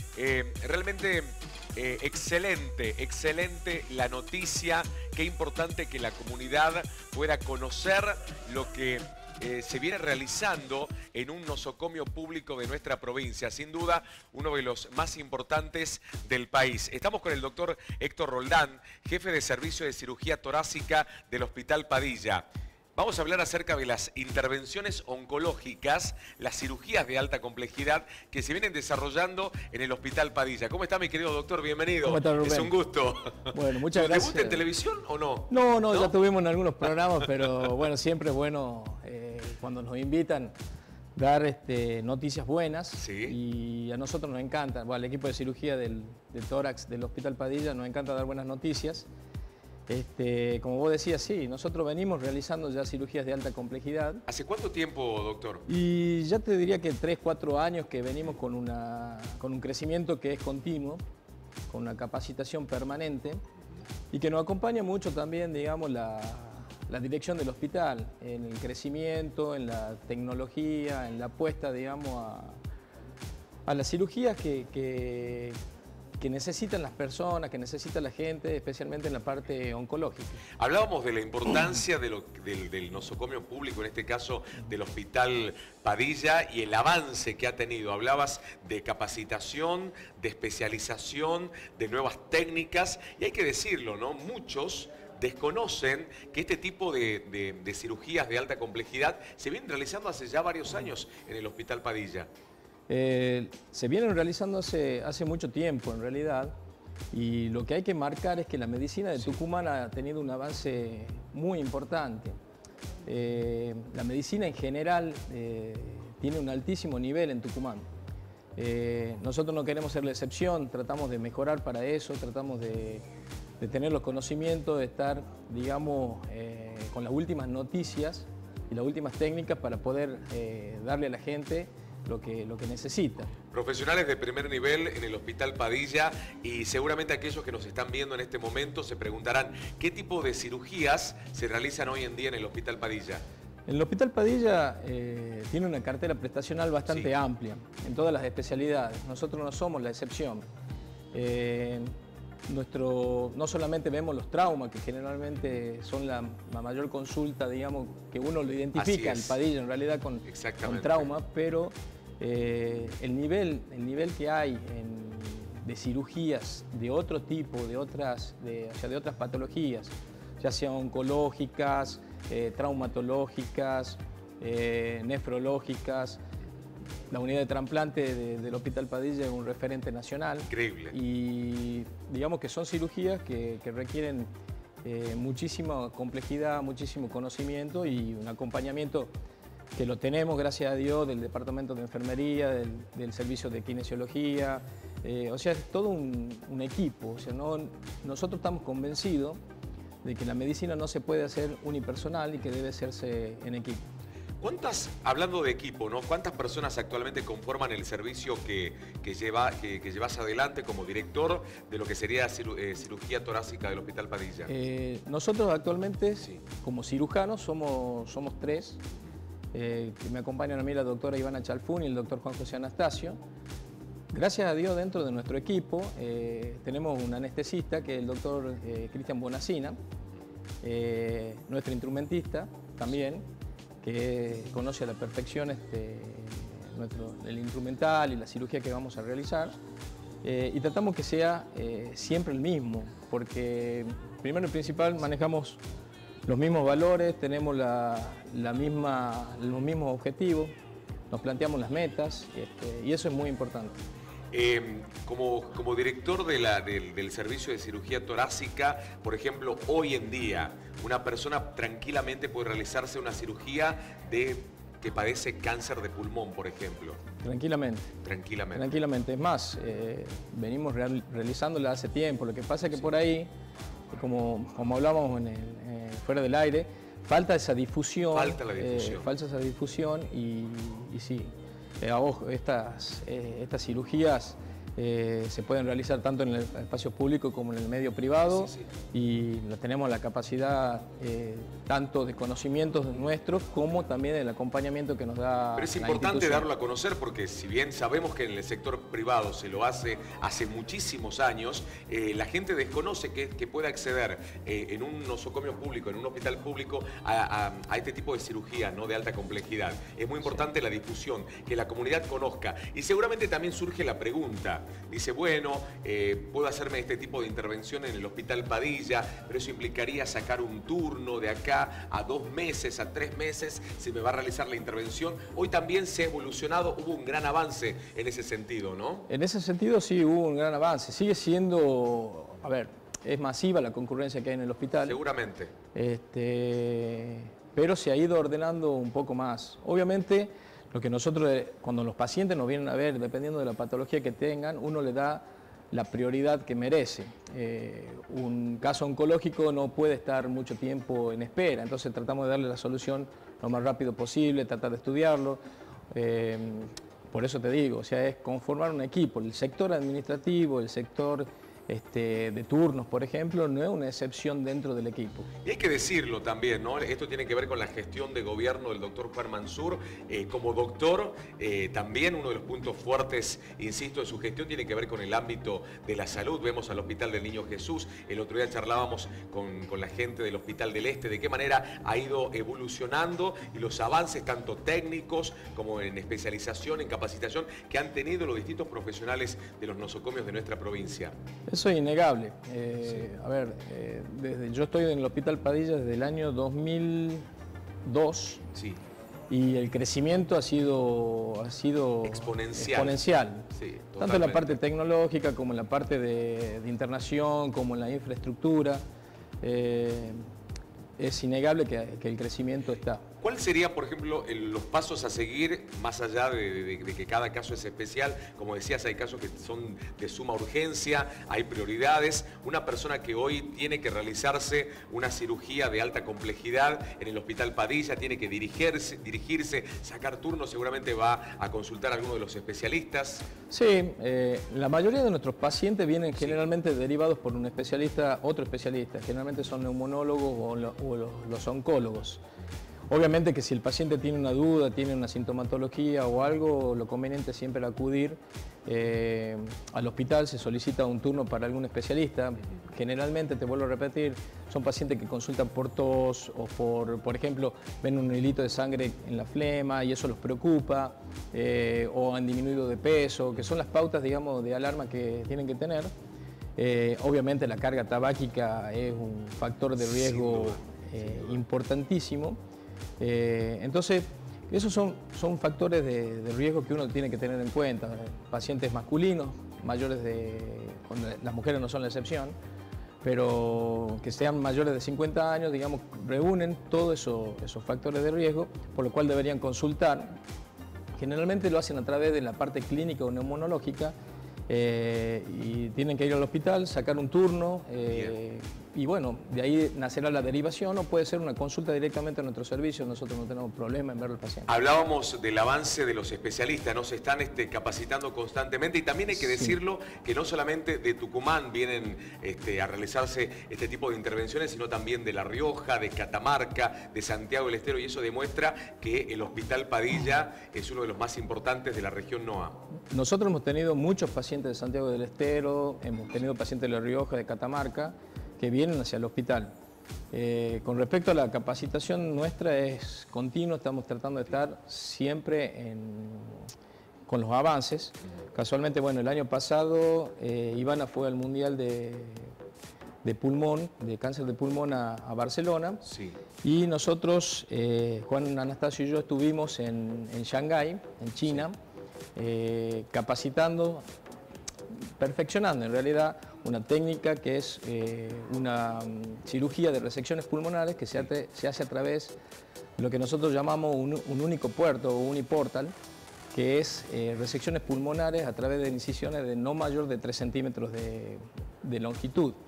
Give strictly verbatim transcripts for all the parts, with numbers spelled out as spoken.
Eh, realmente eh, excelente, excelente la noticia. Qué importante que la comunidad pueda conocer lo que eh, se viene realizando en un nosocomio público de nuestra provincia. Sin duda, uno de los más importantes del país. Estamos con el doctor Héctor Roldán, jefe de servicio de cirugía torácica del Hospital Padilla. Vamos a hablar acerca de las intervenciones oncológicas, las cirugías de alta complejidad que se vienen desarrollando en el Hospital Padilla. ¿Cómo está, mi querido doctor? Bienvenido. ¿Cómo está, Rubén? Es un gusto. Bueno, muchas gracias. ¿Te gusta en televisión o no? No, no, no, ya tuvimos en algunos programas, pero bueno, siempre es bueno eh, cuando nos invitan dar este, noticias buenas. Sí. Y a nosotros nos encanta, bueno, al equipo de cirugía del, del tórax del Hospital Padilla nos encanta dar buenas noticias. Este, como vos decías, sí, nosotros venimos realizando ya cirugías de alta complejidad. ¿Hace cuánto tiempo, doctor? Y ya te diría que tres, cuatro años que venimos con, una, con un crecimiento que es continuo, con una capacitación permanente y que nos acompaña mucho también, digamos, la, la dirección del hospital, en el crecimiento, en la tecnología, en la apuesta, digamos, a, a las cirugías que... que que necesitan las personas, que necesita la gente, especialmente en la parte oncológica. Hablábamos de la importancia de lo, del, del nosocomio público, en este caso del Hospital Padilla, y el avance que ha tenido. Hablabas de capacitación, de especialización, de nuevas técnicas, y hay que decirlo, ¿no? Muchos desconocen que este tipo de, de, de cirugías de alta complejidad se vienen realizando hace ya varios años en el Hospital Padilla. Eh, se vienen realizando hace, hace mucho tiempo en realidad, y lo que hay que marcar es que la medicina de Tucumán ha tenido un avance muy importante. Eh, la medicina en general eh, tiene un altísimo nivel en Tucumán. Eh, nosotros no queremos ser la excepción, tratamos de mejorar para eso, tratamos de, de tener los conocimientos, de estar, digamos, eh, con las últimas noticias y las últimas técnicas para poder eh, darle a la gente Lo que, lo que necesita. Profesionales de primer nivel en el Hospital Padilla, y seguramente aquellos que nos están viendo en este momento se preguntarán ¿qué tipo de cirugías se realizan hoy en día en el Hospital Padilla? El Hospital Padilla eh, tiene una cartera prestacional bastante sí. amplia en todas las especialidades. Nosotros no somos la excepción. Eh, nuestro, no solamente vemos los traumas, que generalmente son la, la mayor consulta, digamos, que uno lo identifica en Padilla en realidad con, con trauma, pero eh, el, nivel, el nivel que hay en, de cirugías de otro tipo, de otras, de, o sea, de otras patologías, ya sean oncológicas, eh, traumatológicas, eh, nefrológicas. La unidad de trasplante de, del Hospital Padilla es un referente nacional. Increíble. Y digamos que son cirugías que, que requieren eh, muchísima complejidad, muchísimo conocimiento y un acompañamiento que lo tenemos, gracias a Dios, del Departamento de Enfermería, del, del Servicio de Kinesiología. Eh, o sea, es todo un, un equipo. O sea, no, nosotros estamos convencidos de que la medicina no se puede hacer unipersonal y que debe hacerse en equipo. ¿Cuántas, hablando de equipo, ¿no? ¿Cuántas personas actualmente conforman el servicio que, que, lleva, que, que llevas adelante como director de lo que sería ciru, eh, cirugía torácica del Hospital Padilla? Eh, nosotros actualmente, sí. como cirujanos, somos, somos tres. Eh, que me acompañan a mí la doctora Ivana Chalfún y el doctor Juan José Anastasio. Gracias a Dios, dentro de nuestro equipo eh, tenemos un anestesista, que es el doctor eh, Cristian Bonacina, eh, nuestro instrumentista también, que conoce a la perfección este, nuestro, el instrumental y la cirugía que vamos a realizar. Eh, y tratamos que sea eh, siempre el mismo, porque primero y principal manejamos los mismos valores, tenemos la, la misma, los mismos objetivos, nos planteamos las metas este, y eso es muy importante. Eh, como, como director de la, del, del servicio de cirugía torácica, por ejemplo, hoy en día, una persona tranquilamente puede realizarse una cirugía de que padece cáncer de pulmón, por ejemplo. Tranquilamente. Tranquilamente. Tranquilamente. Es más, eh, venimos real, realizándola hace tiempo. Lo que pasa es que sí. por ahí, como, como hablábamos en el, eh, fuera del aire, falta esa difusión. Falta la difusión. Eh, falta esa difusión y, y sí. Eh, ojo, estas, eh, estas cirugías Eh, se pueden realizar tanto en el espacio público como en el medio privado, sí, sí. Y tenemos la capacidad eh, tanto de conocimientos nuestros como también del acompañamiento que nos da. Pero es la importante darlo a conocer porque si bien sabemos que en el sector privado se lo hace hace muchísimos años, eh, la gente desconoce que, que pueda acceder eh, en un nosocomio público, en un hospital público, a, a, a este tipo de cirugía, ¿no?, de alta complejidad. Es muy importante sí. la difusión, que la comunidad conozca. Y seguramente también surge la pregunta. Dice, bueno, eh, puedo hacerme este tipo de intervención en el Hospital Padilla, pero eso implicaría sacar un turno de acá a dos meses, a tres meses, se me va a realizar la intervención. Hoy también se ha evolucionado, hubo un gran avance en ese sentido, ¿no? En ese sentido sí hubo un gran avance. Sigue siendo, a ver, es masiva la concurrencia que hay en el hospital. Seguramente. Este, pero se ha ido ordenando un poco más. Obviamente, lo que nosotros, cuando los pacientes nos vienen a ver, dependiendo de la patología que tengan, uno le da la prioridad que merece. Eh, un caso oncológico no puede estar mucho tiempo en espera, entonces tratamos de darle la solución lo más rápido posible, tratar de estudiarlo. Eh, por eso te digo, o sea, es conformar un equipo. El sector administrativo, el sector Este, de turnos, por ejemplo, no es una excepción dentro del equipo. Y hay que decirlo también, ¿no? Esto tiene que ver con la gestión de gobierno del doctor Juan Mansur. Eh, como doctor, eh, también uno de los puntos fuertes, insisto, de su gestión tiene que ver con el ámbito de la salud. Vemos al Hospital del Niño Jesús, el otro día charlábamos con, con la gente del Hospital del Este, de qué manera ha ido evolucionando y los avances tanto técnicos como en especialización, en capacitación, que han tenido los distintos profesionales de los nosocomios de nuestra provincia. Eso es innegable. Eh, sí. A ver, eh, desde, yo estoy en el Hospital Padilla desde el año dos mil dos sí. y el crecimiento ha sido, ha sido exponencial. exponencial. Sí, tanto en la parte tecnológica como en la parte de, de internación, como en la infraestructura. Eh, es innegable que, que el crecimiento está. ¿Cuál sería, por ejemplo, el, los pasos a seguir, más allá de, de, de que cada caso es especial? Como decías, hay casos que son de suma urgencia, hay prioridades. Una persona que hoy tiene que realizarse una cirugía de alta complejidad en el Hospital Padilla, tiene que dirigirse, dirigirse sacar turnos, seguramente va a consultar a alguno de los especialistas. Sí, eh, la mayoría de nuestros pacientes vienen generalmente sí. derivados por un especialista, otro especialista. Generalmente son neumonólogos o, lo, o los, los oncólogos. Obviamente que si el paciente tiene una duda, tiene una sintomatología o algo, lo conveniente es siempre acudir eh, al hospital, se solicita un turno para algún especialista. Generalmente, te vuelvo a repetir, son pacientes que consultan por tos o por, por ejemplo, ven un hilito de sangre en la flema y eso los preocupa, eh, o han disminuido de peso, que son las pautas, digamos, de alarma que tienen que tener. Eh, obviamente la carga tabáquica es un factor de riesgo eh, importantísimo. Eh, entonces, esos son, son factores de, de riesgo que uno tiene que tener en cuenta. Pacientes masculinos, mayores de... las mujeres no son la excepción, pero que sean mayores de cincuenta años, digamos, reúnen todos eso, esos factores de riesgo, por lo cual deberían consultar. Generalmente lo hacen a través de la parte clínica o neumonológica, eh, y tienen que ir al hospital, sacar un turno, eh, y bueno, de ahí nacerá la derivación o puede ser una consulta directamente a nuestro servicio. Nosotros no tenemos problema en ver al paciente. Hablábamos del avance de los especialistas, ¿no? Se están este, capacitando constantemente y también hay que decirlo sí. que no solamente de Tucumán vienen este, a realizarse este tipo de intervenciones, sino también de La Rioja, de Catamarca, de Santiago del Estero, y eso demuestra que el Hospital Padilla es uno de los más importantes de la región N O A. Nosotros hemos tenido muchos pacientes de Santiago del Estero, hemos tenido pacientes de La Rioja, de Catamarca, que vienen hacia el hospital. Eh, con respecto a la capacitación nuestra es continua, estamos tratando de estar siempre en, con los avances. Casualmente, bueno, el año pasado eh, Ivana fue al Mundial de, de Pulmón, de cáncer de pulmón a, a Barcelona, sí. y nosotros, eh, Juan Anastasio y yo, estuvimos en, en Shanghái, en China, sí. eh, capacitando, perfeccionando en realidad una técnica que es eh, una um, cirugía de resecciones pulmonares que se hace, se hace a través de lo que nosotros llamamos un, un único puerto o uniportal, que es eh, resecciones pulmonares a través de incisiones de no mayor de tres centímetros de, de longitud.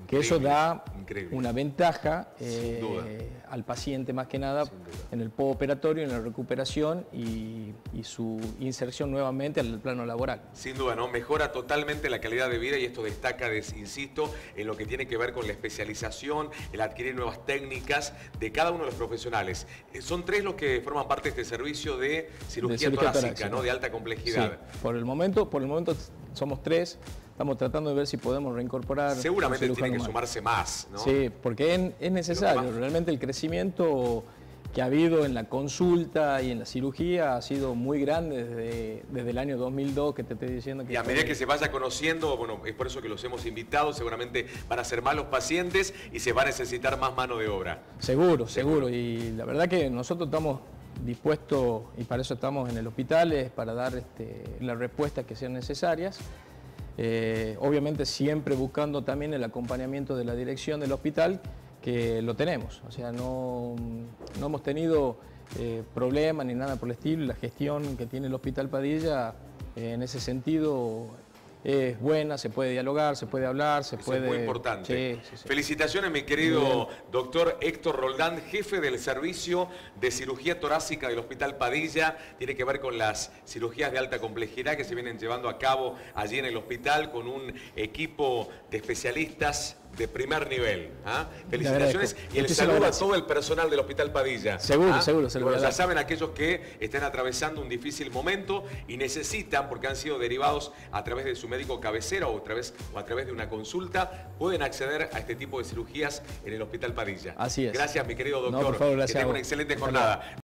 que eso da increíble. una ventaja eh, al paciente más que nada en el postoperatorio, en la recuperación y, y su inserción nuevamente al plano laboral. Sin duda, ¿no? Mejora totalmente la calidad de vida y esto destaca, insisto, en lo que tiene que ver con la especialización, el adquirir nuevas técnicas de cada uno de los profesionales. Son tres los que forman parte de este servicio de cirugía, de cirugía torácica, torácica, ¿no? De alta complejidad. Sí, por el momento, por el momento somos tres. Estamos tratando de ver si podemos reincorporar. Seguramente tiene que sumarse más, ¿no? Sí, porque es, es necesario. Realmente el crecimiento que ha habido en la consulta y en la cirugía ha sido muy grande desde, desde el año dos mil dos, que te estoy diciendo que... Y a medida que se vaya conociendo, bueno, es por eso que los hemos invitado, seguramente van a ser más los pacientes y se va a necesitar más mano de obra. Seguro, seguro. seguro. Y la verdad que nosotros estamos dispuestos, y para eso estamos en el hospital, es para dar este, las respuestas que sean necesarias. Eh, obviamente siempre buscando también el acompañamiento de la dirección del hospital, que lo tenemos, o sea, no, no hemos tenido eh, problemas ni nada por el estilo, y la gestión que tiene el Hospital Padilla eh, en ese sentido es buena, se puede dialogar, se puede hablar, se Eso puede... es muy importante. Sí, sí, sí. Felicitaciones, mi querido doctor Héctor Roldán, jefe del servicio de cirugía torácica del Hospital Padilla. Tiene que ver con las cirugías de alta complejidad que se vienen llevando a cabo allí en el hospital con un equipo de especialistas de primer nivel. ¿Ah? Felicitaciones y el saludo a todo el personal del Hospital Padilla. Seguro, ¿Ah? seguro. seguro bueno, ya saben, aquellos que estén atravesando un difícil momento y necesitan, porque han sido derivados a través de su médico cabecera o a través, o a través de una consulta, pueden acceder a este tipo de cirugías en el Hospital Padilla. Así es. Gracias, mi querido doctor. No, por favor, gracias. Que tenga una excelente jornada.